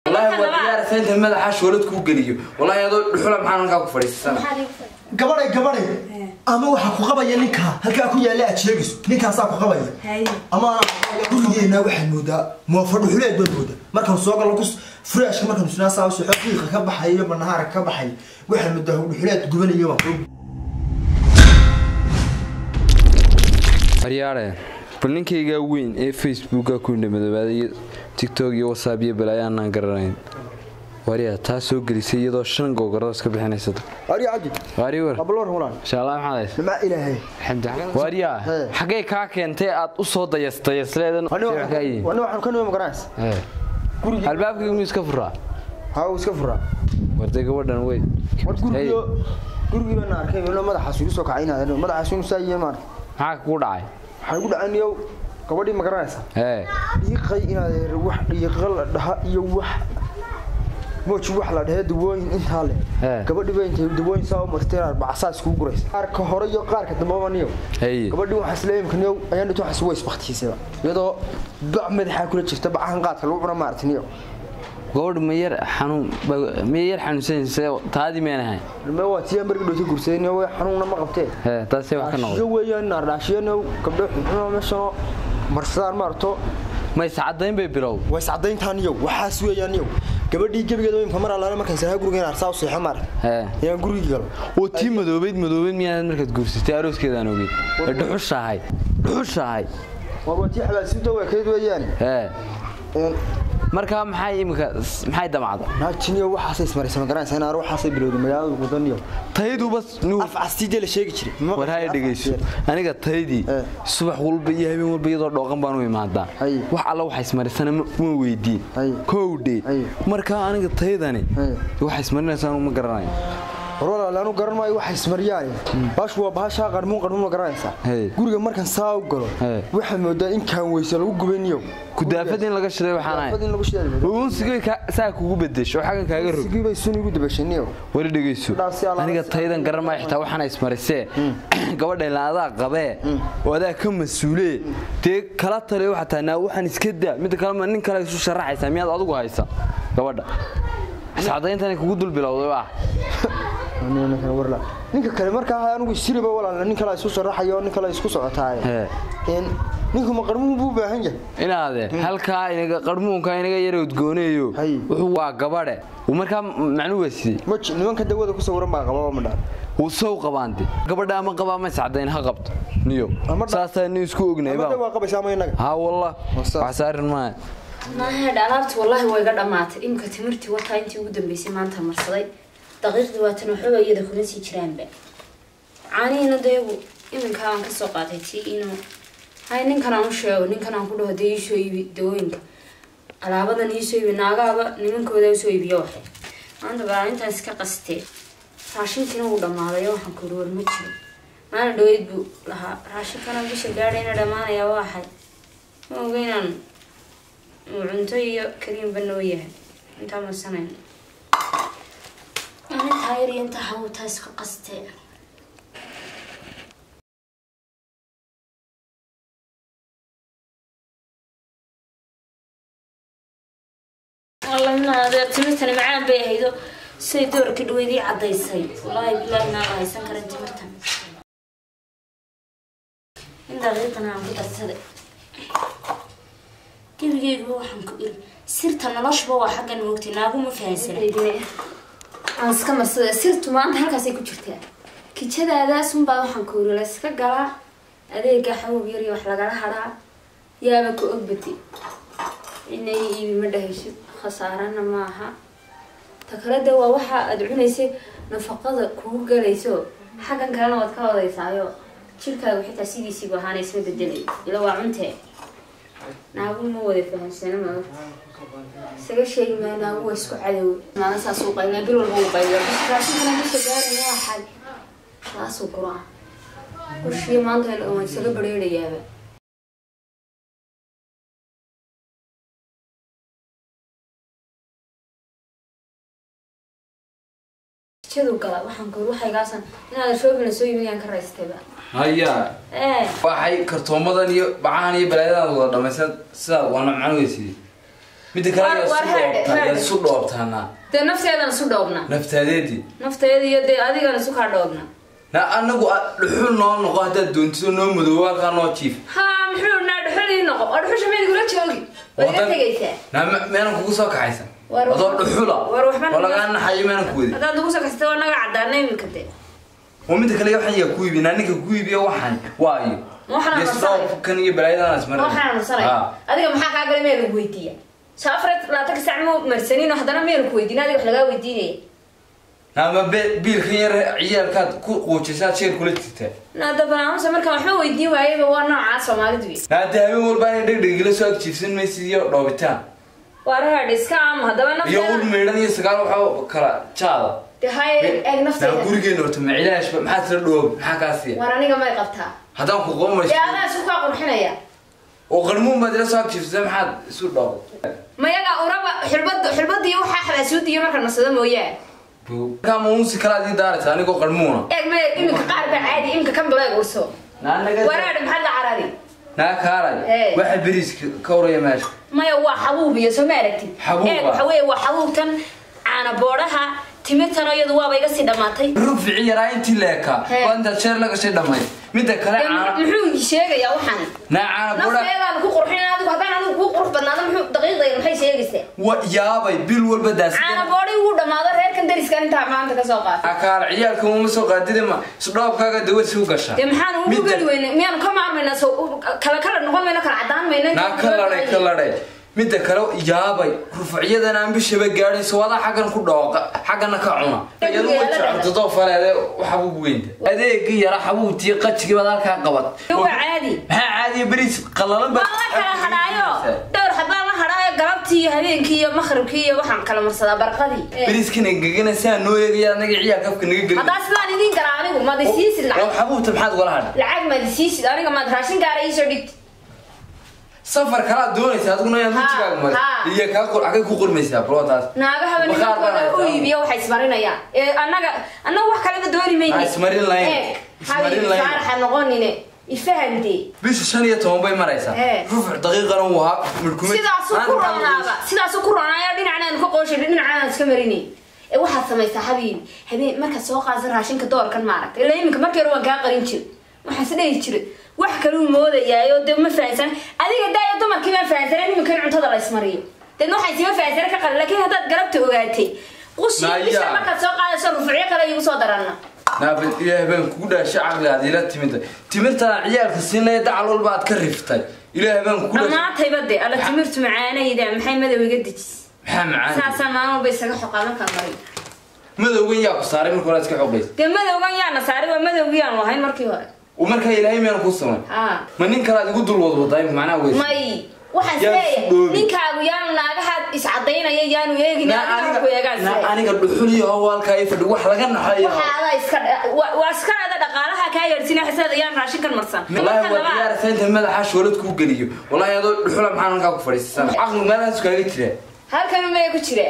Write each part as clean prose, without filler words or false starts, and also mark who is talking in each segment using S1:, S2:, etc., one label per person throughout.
S1: والله وديار فين مدحاش ولدكو غليو والله يادو دخول maxaan halka ku fadhiisan
S2: gabadhay ama waxa ku qabaya ninka halka ku yaala ajeegis ninkaas ku qabaya ama gurigeena waxa moodaa ma fadhuuleed badooda marka soo gal ku fresh marka nusna saaw soo xaqiiqa ka baxayo banaar ka baxay waxa moodaa dhuuleed gubanayo waa
S1: Ariyaare baninkayga weyn ee Facebook ku nimadabaaday TikTok iyo WhatsApp iyo balayaan aan garanayn wariya taas soo gelisay iyadoo 5 googaraas ka bixinaysa
S2: wariya cabdi
S1: wariya
S2: qabloor hulaan
S1: insha Allah maxaa
S2: ma ilaahay
S1: alxamdulillah wariya xagee ka keentay aad u soo dayasleedan
S2: waxaan ka noo magaraas
S1: guriga albaabka inuu iska furaa
S2: iska furaa
S1: warday gabadhan way
S2: guriga na arkay inuu madaxa soo kacaynaa madaxa inuu saayay
S1: maxaa ku dhacay
S2: waxa ku dhacaaniyo gabadhii magaraaysa dhiiqay inaad wax dhiiqal dhaha iyo wax mooji wax la dhahay duwooyin inta le gabadhii bay intay duwooyin soo martay arbaasaas ku guraysa qaarka hore iyo qaarka dambeaniyo gabadhii waxa isleeyimkaniyo ayaan inta wax way isbaqtiisay iyadoo bac madaxa kula jirta bacan qaadka lagu cuna maartiniyo
S1: gabadh ma yar xanuunsanaysa taadi meenahay
S2: ma waa tii markii dhooto gursadeen way xanuuna ma qabtee
S1: taasi wax ka noqday
S2: weeyaan ardashiyano gabdho xunxuno meesha marsadaan maarto
S1: ma iscadeyn bay bilow
S2: way iscadeyntaan iyo waxaas weeyaan iyo gabadhii gabigeeda way kamar alaana markaan saraa guriga arsaa u seexo mar yaa guriga gal
S1: oo tii madoobeed miyaad markaad guursatay arooskeedaan ogeed dhuxushahay
S2: waa tii xalaasida way kayd weeyaan
S1: marka maxay damacdo
S2: naajiniyo waxaas ismaraysan garanaysa in waxaas bilowday magaalada wadaniyo
S1: taydu bas
S2: af astiide la sheegi jiray
S1: war hay dhageyso aniga taydii subax walba iyo habeen walba iyadoo dhooqan baan u imaadaa wax alla waxa ismaraysan ma weydii koowde marka aniga taydani waxa ismarinaysan ma garanayo
S2: walaal aanu garanay waxa ismariyaan bash waa baasha qarmuun ma garanaysa guriga markan saa u galo waxa moodaa in kaan weysa lagu gubaniyo
S1: kudaafad in laga shiday waxaan uu sigay saa kugu bedesho xagan kaaga rog
S2: sigay bay sun ugu dabashaniyo
S1: wali dhageyso aniga taydan garanay xitaa waxaan ismarisay gabadha laada qabee wada ka masuulay tii kala tale waxa taana waxaan iska daa mid kale nin kale isu sharaxaysa miyaad adigu haysa gabadha saadayntan kugu dul bilowday waa
S2: ninka kale marka anigu siriba walaal nin kale isku sharaxayo nin kale isku socotaay ninku ma qarmuun buu baahan yahay
S1: inaade halka inaga qarmuunka inaga yarood gooneeyo wuxuu waa gabadhe marka macnuu wasi
S2: ma nimanka dawada ku sawiran baa qabaa ma dhaan
S1: uu soo qabaantay gabadha ama qabaa ma sacdayn ha qabto niyo saasa nin isku ognay
S2: baa waa qabaysaa ma inaga
S1: ha wallah wax saarin ma
S3: alaabta wallahi way ga dhamaatay imka timirtii wata intii ugu dambeysay maanta marsaday daqiiqdii waatan waxba iyada kuna sii jiraanba caanihiina dayagu iminka aan ka soo qaatay tii inuu hay ninkan aan u sheego ninkan aan ku dhaho dee ii soo iibi dawooyinka alaabadan ii soo iibi naagaaba nimankooda u soo iibiyo waxay maanta baa intaan iska qastee raashinkiina wuu dhammaaday waxaan ku war ma jiro maalin dhaweyd buu lahaa raashinkana bisha gaadhayna dhammaanaya waxay ma ogeynaan cunto iyo kariimba noo yahay intaa masanayn أنا تايري أنت حاول تاسك قصتي والله من هذا تمتني معاه بيهيدو سيدور كدويدي عضي سيد والله بالله ما الله يسكر أنت مرتم إن دقيقة عم بتصدق كيف يجيبوا حنكبر سرت أنا نشبه حاجة نوقتي نابو مفهسنا aan iska marsada sirtu maanta halkaas ay ku jirtaa kijadaadaas un baa waxaan ku wariyo iska galaa adeega xawb yar iyo wax lagala haraa yaaba ku ogbati inay iibi ma dhahaysid khasaarana maaha takalada waa waxa aad cunaysay nafaqada kugu galayso xagan kalena waad ka wadaysaayo jirkaagu xitaa sidiisii bahaanay isma bedelay ila waa cuntee naagu ma wada fahamsana ma isaga sheegi ma naagu waa isku cadow maana saas u qaylaa bil walba u qaylaa raashinkana ma shaqaynaya waa xal saas u quraan kushii maanta oo isaga bareerayaaba jadu gala waxaan ku waxay gaasan inaad shoobina soo iibiyaan ka raystayba
S1: haya waxay kartoomadan iyo bacaan iyo balaayada wada dhamaysan sida wana macnuhaysi mid kale ya soo dhoobtana
S3: de nafteedan soo dhoobna nafteedii de adigana soo ka dhoobna
S1: na anagu dhuxul noqo hada doontido noo madoowa ka noo jiif
S3: ha muxuu na dhuxul noqo dhuxul shameed gula joogi wada tagaysa
S1: na meena kugu soo kaxaysan adoo dhuxula wala gaan xaymaan ku wadi
S3: hada ugu soo kaxaysan naga cadaanay min kade
S1: ومن كليه waxay ku iibina ninka ku iibiyo waxan waayo kan iyo balaayadana asmar
S3: waxaan saray adiga maxaa ka galay meel weydiiya saafrad la tag sacmo marsanino hadana meel ku weydiina adiga wax laga weydiinay
S1: ama biil khayr ciyalka ku qoojisa shir kula tigta
S3: nada baan marka waxa weydiin waayay waa nooca Soomaalidu
S1: nada habeen walba ay dhigdhig la soo jiifsan meesiyo dhoobitaan
S3: waraha iskaam hadaba nafta
S1: iyo ul meedan iyo sagaal waxa kala jaada
S3: هاي نفسي
S1: gurigeena horta macilaash maxaa tira dhoob maxaa kaasiya
S3: waraniga ma qabtaa
S1: hadaan ku qoomayso
S3: yaa ana suuqa qurxinaya
S1: oo qarmuun baad la soo jiifsan maxaa isu dhoob
S3: ma yaga uraba xilbadii waxa xalaasuudiyo marka nasada mooyaan
S1: kama muusi kala di daarta aniga qarmuuna
S3: ma imika qaar ba caadi imika kan balaag urso
S1: naanaga
S3: waraad maxaa la carari
S1: kaalay waxa bariiska ka waraya meesha
S3: maya waa xabuub iyo Soomaaliyeed waxa weeye waa xabuubtan ana booraha timitana iyadu waa iga si dhamaatay
S1: rufici yaraa intii leeka wanda sheer laga shay dhamay mid kale
S3: muxuu sheegayaa waxaan
S1: naana booraha
S3: nafteedaan ku qurxinaa adigu hadaan anigu ku qurux badnaado muxuu daqiiqdeena maxay sheegaysaa
S1: wa yaabay bil walba daas
S3: ana boori uu dhamaado reerkan dariskan inta maanta ka soo qaatay
S1: akaal ciyaalka uma soo qaadide ma isdhoobkaaga dawad soo gasha
S3: maxaan ugu gali weynaa miyaan ka maarmayna soo kala noqon mayna kala cadaan mayna
S1: kala mid kale yaabay rufuciyadana aan bishaba gaadhay soo wada xagan ku dhooqa xagana ka cuna iyadoo wajacdo doo faleede waxa uu weynta adeegi yara xabuutii qajigi badalka qabad
S3: waa caadi
S1: caadi bariis qalalan ba
S3: kala hadaayo dhowr xabaan la hadaayo galabtii habeenkii iyo maqribkii iyo waxaan kala marsadaa barqadii
S1: bariiskina gagana saa noo eegaya anaga ciyaar kafka naga gal
S3: hadaa sidaan idin garaa anigu ma disiisid
S1: lacag xabuuta maxaad wala hadh
S3: lacag ma disiisid aniga ma raashin gaara ii soo dhigtay
S1: safar kala doonaysa aduguna aad wajigaaga mar iyo ka qurxay ku qurmaysaa broodaas
S3: naagaha ninkooda u iibiyo waxay ismarinayaan anaga wax kale dooni meeyay
S1: ismarin lahayn
S3: farxa noqonine ifahamdi
S1: bish 15 bay maraysaa rufuc daqiiqan uu ahaa midkumid
S3: sidaas ku roonaya dhinacaan ku qooshay dhinacaan iska marinay waxa samaysaa habeen marka soo qaasa raashinka doorkan maaragtay ilaa iminka markii hore waan ka qarin jiray waxa sidii jiray wax kale uu moodayaayo de ma fahansan adiga daayo dumarkii ma fahansan iminka cuntada la ismariyo dadna waxay si ma fahansan ka qalin laakiin hadaad garabta ogaatay qushi marka soo qaadayso rufuucyo kale igu soo daranna
S1: naabad ilaahay baan kugu dhaashay caqligaad ila timirta ciyaalka siinay dacal walba aad ka riftay ilaahay baan kugu dhaashay
S3: maantay bade ala timirtu macaanayda maxay madowga dajis
S1: maxaa macaan
S3: saasan maamo bay isaga xoqaadan ka maray
S1: madowgan yaa ku saaray markii hore iska xoqays
S3: de madowgan yaa na saaray waa madowgii aan lahayn markii hore
S1: ومركا إلهي مين قصة ما نين كلا يقول دول وضع طيب معنا ويش
S3: ماي وحسبي نين كابو يان ناقها إسعدين يان ويجي ناقها ويجي
S1: أنا قد بحولي هو الكيف الروح لقنا حيا
S3: وهذا إسكر وإسكر هذا دقالها كاير سنة حسد يان راشين كالمرسان
S1: والله والله سنت المدى حش ولد كوجليه والله يا دول بحول معنا كاكو فريس عقل ما له سكر كتير
S3: هل كانوا ما يكتير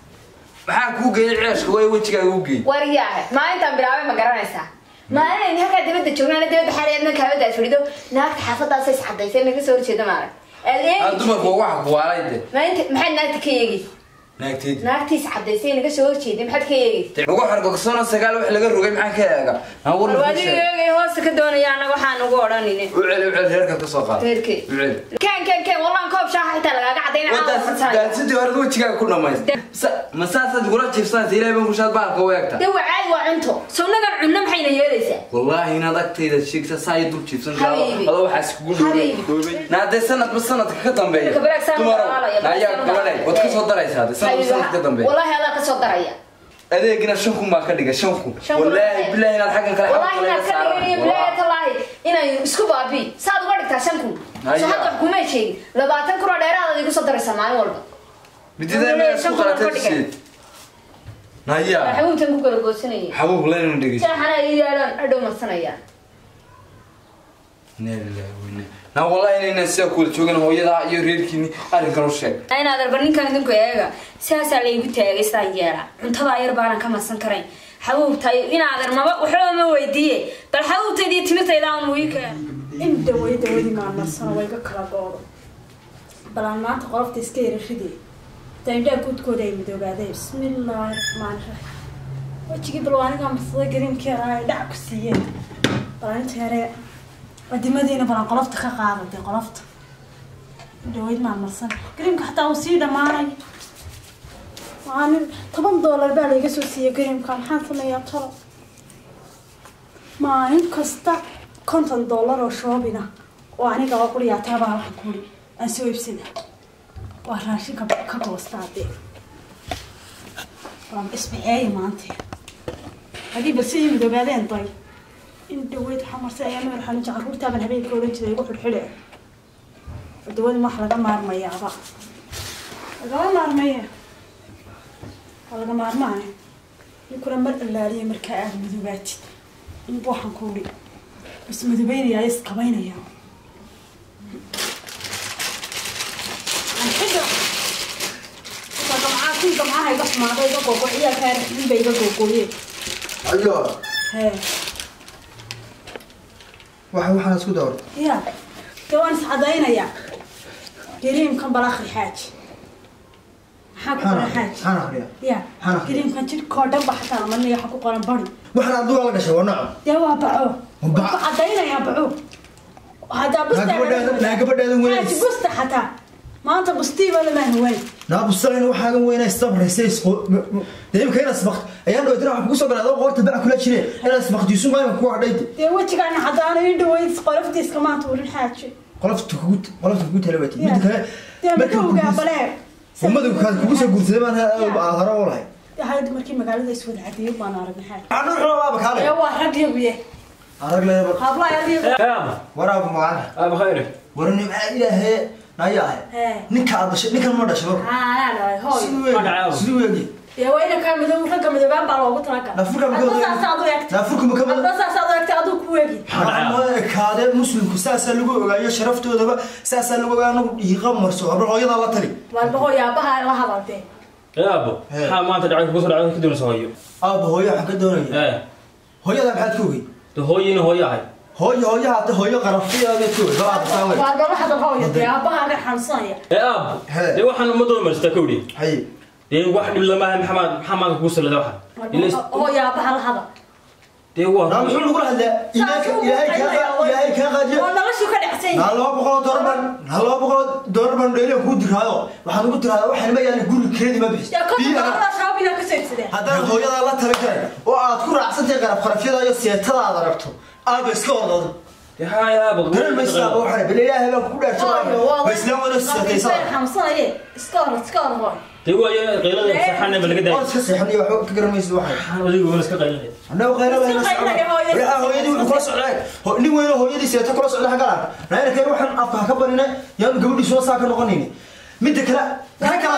S1: maxaa ku geeyay ciyaashka way wajiga ugu geeyay
S3: wariyaha maalintan bilaabay ma garanaysaa maalin halka dibadda joogna dibadda xareedna kaawada firido naagta xaafadaas is xadaysay naga soo horjeeda maarag
S1: dumarku waxa ku waalayde
S3: maalinta maxay naagta ka yeegi naagtii is xadaysay naga soo horjeeda maxay ka yeegi
S1: ugu xargogsoona sagaal wax laga rogay maxaa ka eega aan war
S3: wadi yeegi hoos ka doonaya anaga waxaan ugu oranine
S1: u celi heerka ka soo qaad
S3: heerkii kan wallan koob shaaha inta laga cadayna
S1: sidii hore wajiga ku dhamaystay masaasad gula jiifsan ilaahay baan ku shaad baalka weegta
S3: de wacaay waa cunto soonagan cunna maxayna yeelaysaa
S1: wallahi ina dagtayda sheegta saay dul jiifsan karo adoo waxa isku dhuubay naade sanad ka dambeeyo tumaro ayaa gabalay wad ka soo daraysaa sanad ka dambeeyo
S3: wallahi hada ka soo daraya
S1: adeegina 5 ma ka dhiga 5 wallahi billahi inaad xaqan kale
S3: wallahi inaad ka dhigay billahi tallahi inay isku baabi saad uga dhigtaa 5 soo hada xukuumay sheegay 20 kuro dheeraad igu soo daraysaa maalin walba
S1: midida ma isku qalatay naya
S3: xabuubtan ku kala goosanayay
S1: xabuub leen dhigay
S3: saxana yaalan adhow marsanaya
S1: na wallahi inay si ku joogan hooyada iyo reerkiini arrinkan u sheeg
S3: ayna darbaninkan idinku eega siyaasa la igu taagay saan yeela cuntada yar baan ka marsan karayn xabuubtay inaad armaba waxa ma weydiiyay bal xabuubtaydi timitayda aan weeyka
S4: inta wadi ma marsan way ka kala goodo balan maanta qofta iska yarashidii تايدا كود كودا يمدوب هذا بسم الله الرحمن الرحيم وجهي بالواني كان مصدق قريم كيراي دعك سيين طلعت هراء ودي مدينة بلا قلفت خقاقة دي قلفت دويد مع مرسل قريم حتى وسيدة معي وأنا $10 بالي قسو سيا قريم كان حاصل يا ترى ما كستا $50 وشوبنا وأنا قاقول يا تابع الحكولي أسوي بسنة وهراشي كبوستاتي رام اسمي ايه ما انت هذه بس هي مدوبادين طيب ان دويت حمر سايام waxaan jacaruurta baan habeenkii oran jiray ugu xulxulay dawada ma xalaga maarmaya laga maarmay kula mar ilaaliye marka aad madoobaatid in waxaan ku ri bas madoobaynaya is qabaynaya كنت معاها يقف مع ضيق وقوعية كارح من بيقف وقوعية
S2: أيوة
S4: هاي
S2: waxaan isku dawr
S4: يا كوان سعدينا يا كريم كان بالاخر حاج حاكو حاج
S2: أنا أخريا
S4: يا كريم كان جد كودن بحثا من يحكو قرن باري
S2: waxaan aduu la gashay waa nacam
S4: يا وابعو سعدينا يا بعو هذا بس
S2: لا gabadheedan weyn
S4: بس حتى ما أنت بستي ولا ما هو وين؟
S2: لا بستي وحاجة وين استبر سيس دايما كنا سبقت أيام لو تروح بقصة قال هذا وقت تبع كل شيء أنا سبقت يسوع ما يكون عديت.
S4: يا وجهك أنا حتى أنا يدوي قلفتي كمان تقول الحاجة.
S2: قلفت كوت هلوتي.
S4: يا ما تقول قبلك.
S2: وما تقول كذا بقصة قلت زمان هذا والله.
S4: يا هذا مركي مقالة يسود عديد ما نعرف الحاجة.
S2: أنا نروح بابك هذا.
S4: يا واحد يبيه.
S2: أنا لا يبغى.
S4: قبل يا بيه.
S5: يا
S2: ورا أبو معنا.
S5: بخير.
S2: ورني معي هي. نايا نك ما دش بر
S4: لا هوي
S2: سوي
S4: يا وين كان مدو رقم مدو بان بالو تركا
S2: لا فركم كمان
S4: بس صادرك ادو كوغي
S2: ما كاده مسلم كساس لو اوغايو شرفتودaba saas lagu ogaano yiqamarso abro hooyada la tali
S4: walba hooyabaha la hadaltay
S5: abo ha maanta dhacay ku soo dhacay ka doonayso hooyo
S2: abo hooyo waxa ka doonaya hooyada maxaad ku ogay
S5: to hooyina hooyahay
S2: hooyo hada hooyo qaraftiyaada ku gaad saaway
S4: waa gaba hada hooyo abaha ga xansanaya
S5: abo de waxaan uma doomarsta kowdi
S2: hay
S5: de wax dhib lama maxamed ku salada waxa
S4: hooyabaha la hada
S5: de waa
S2: ram xul ugu hadla ilaahay ka qaadiyo
S4: wala la soo ka dhacsay
S2: halo boqol dorban dheele ku diraayo waxaan ugu diraayo waxaan ma yaali guri kreedi ma bixis
S4: biya shaabina ka seexday
S2: hada hooyada la talagay oo aad ku raacsantay qarafyada iyo seetada rabto aad iska ordo
S5: يا ابو
S2: غير ما يسلم وحنا بالله لا ku dhaarto بس لا ولا سيتaysa
S4: xamsanaye iska hor
S5: تي ويا قيلada saxana balagada
S2: oo iska seexnay wax ka garanaysid waxay
S5: waxaan wadigu wala iska qaylay
S2: annagu qaylada ila hooyadii wuxuu kula socday nin weyn oo hooyadii seeta kula socday xagaa raayna keen waxaan afka ka barinay yaan gabadhii soo saaka noqonayni mid kale kala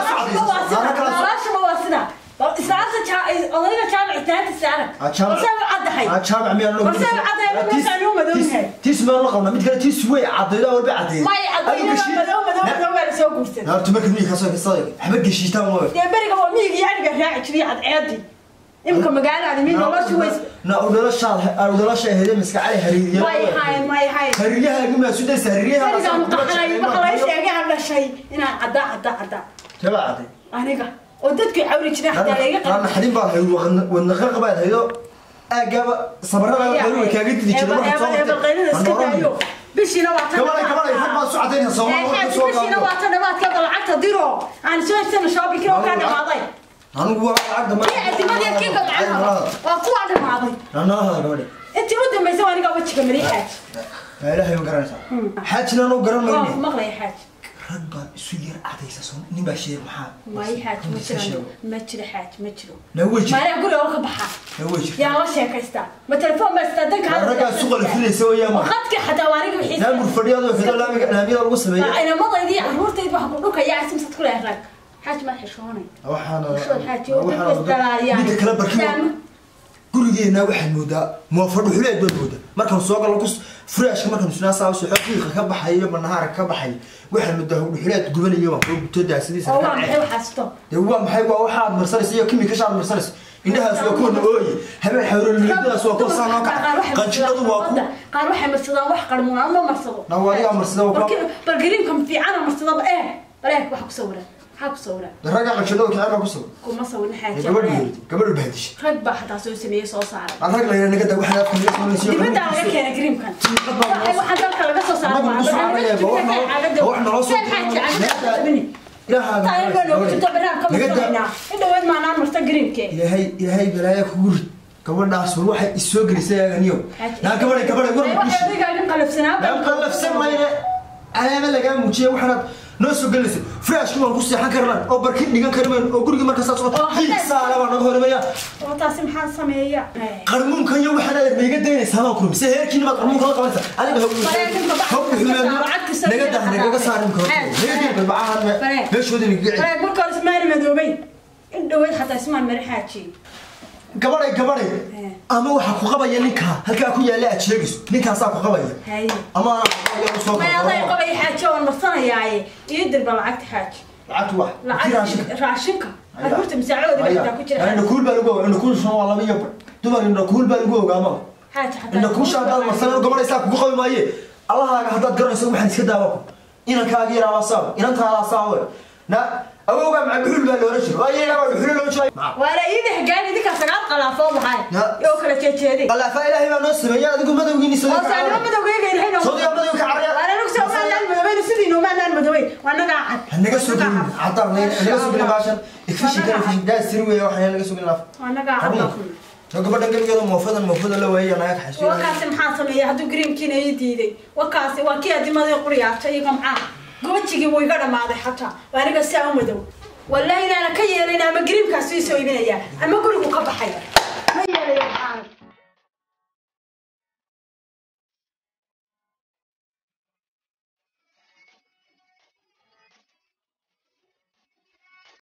S2: socday
S4: إسرائيل أضينا شامع تاني السنة. وسامع عدحي.
S2: شامع مين لو.
S4: وسامع عدحي مثلا يوم مدونها.
S2: تسمع لقمة مد كلا تسوي عضينا ولا بعدين.
S4: ما يعضينا مدون ولا سوق وستة.
S2: لا تمك مني خاصة صاير. حبك الشيطان ما.
S4: يا بريك هو ميجي يعني قاعد شريعة عادي. يمكن مقالة على مين والله شو ويس.
S2: لا ولا شال ولا شيء هذا مسك عليه هرية.
S4: ما يحاي.
S2: هرية قمنا سودس هرية.
S4: هرية مقحنا يبقى إيش يعني على شيء هنا عدا.
S2: تبع عادي.
S4: أنا ودتك عوري كذا حتى يقع.
S2: أنا حدين بقى والنخرق بعد هيدا أجاب صبرنا قالوا كأجد تدي كذا ما
S4: تصور. بس نوعتنا.
S2: كمان يحب ساعتين صوم.
S4: بس نوعتنا ما تقدر عقد ديرو. أنا شو أستنى شابي كذا وكان ماضي.
S2: أنا هو عقد ما.
S4: أنت ما ليك كيف معها. وقوة على ماضي.
S2: أنا هذا قولي.
S4: أنت ودي ما يسوي أنا قاعد بتشكل مريحة.
S2: لا إله إلا الله. حاجنا لو قرن ما يني.
S4: ما غلي حاج.
S2: ربا سوير عديسة صون نباشر محا
S4: ما يحاج ما تشري حاج ما تشرو
S2: نوجه
S4: ما أنا أقول له بحا
S2: نوجه
S4: يا الله شيء كيستا ما تلفون بس تدك
S2: هذا رجع سوق الفيل يسوي يا ما
S4: وخدك حتى واريك بحيث
S2: لا مرفريات وفي لا مية الوصل
S4: ما أنا ما ضيدي عمور تيد بحب لك يا عسم ستقول إهلاك حاج ما حشوني
S2: وحنا
S4: شو حاج يوم يعني
S2: بدك كلام بركيم gurigeena waxaan moodaa moofadhu xuleed bad moodaa markaan soo galo kus fresh markaan isnaasaa soo xaqiiqa ka baxayo manaar ka baxay waxaan moodaa xuleed gubanayo waan ku gutada sidiisa
S4: oo waa maxay waxaasto
S2: waa maxay waa waxaad marsanaysa iyo kimika shaad marsanaysa indhahaas waa ku nooy habeen xawrulmidaas waa ku saano ka qanjidadu waa ku
S4: qaar waxay marsadaan wax qarmuuna ma marsado
S2: nawaadiga marsado
S4: bal gariimka fiican marsado baleek wax ku sawiran حب صورة
S2: الرجع قشلوه كأنه قصور
S4: كم صورة حاجة
S2: قبل البهدش
S4: رد بقى حتى سوي سمية صوص عرب
S2: الرجل اللي نقدر واحد في الناس
S4: دي بدأ على كذا كريم كان واحد ذاك اللي صوص عرب
S2: هو احنا راسه لا هذا
S4: طيب لو كنت برا كم صورنا إنه وين ما نعمل تقريم كي
S2: إلهي بلايك ورد كمان ناس والواحد السوق اللي سايق اليوم لا كمان
S4: واحد يقول نقلب سنة
S2: نقلب سنة ما ينا أنا ما لقى موجيه وحنا ناس وجلسوا فراش كمان قصي حكرنا أو بركين نيجان كرمان أو كل مركز صوت هيك سالة وانا نقول ميا
S4: وتاسم حان سمية
S2: قرمون كان يوم حنا بيقدر سامعكم سهر كنا قرمون كلا قبلت أنا بهو نقدر صار مكون نقدر بعها ليش ودي نقعد
S4: فرق بكرة اسمعني مذوبين إنه حتى اسمع مرحاتي
S2: gabadhay ama waxa ku qabaya ninka halka ku yaala ajeegis ninka saa ku qabaya ama
S4: ma yaday qabay xaajo oo marsanayay iyo dirba lacagta xaajo lacagtu raashinka aduurta masaacoodi baa ku jira
S2: ana kuul baa lagu kuul soo wala miyo dumar inna kuul baa lagu ogaama
S4: xaajo hatta
S2: inna ku shaadad marsan gabadhay saa ku qabi maaye allahaaga hadaad garanayso waxaan iska daabo inankaaga yaraaba saab inantaada saawe na أبوه مع بحول بالورشة، وأيه لا بحول بالورشة.
S4: ولا إذا حجاني ذيك السنوات قلافة وهاي. يوكل كذي.
S2: قلافة إلهي ما نص يا تقول ما دوقيني صدق.
S4: أصلا ما دوقيني الحين.
S2: صدق ما دوقي عريا.
S4: أنا نقص ما نعلم بدوي نسيني وما نعلم بدوي وأنا قاعد.
S2: هنقص سوقين عطارنا هنقص سوقين باشا. إكفيش كان في داس سروي وإحنا هنقص سوقين لاف.
S4: وأنا قاعد.
S2: قبل نقول يلا موفدا لو هي أنا أحس.
S4: وكاسم حاصل يا هدو قريم كنا يديدي وكاسي وكيا دي ما يقريا شيء كم عام. قوتشي ويقرا ما ذي حتى وأنا قصي أمدو. والله أنا كيا لنا مقريب كاسوي سوي بنيا أما قولوا كبحية ما يلا يا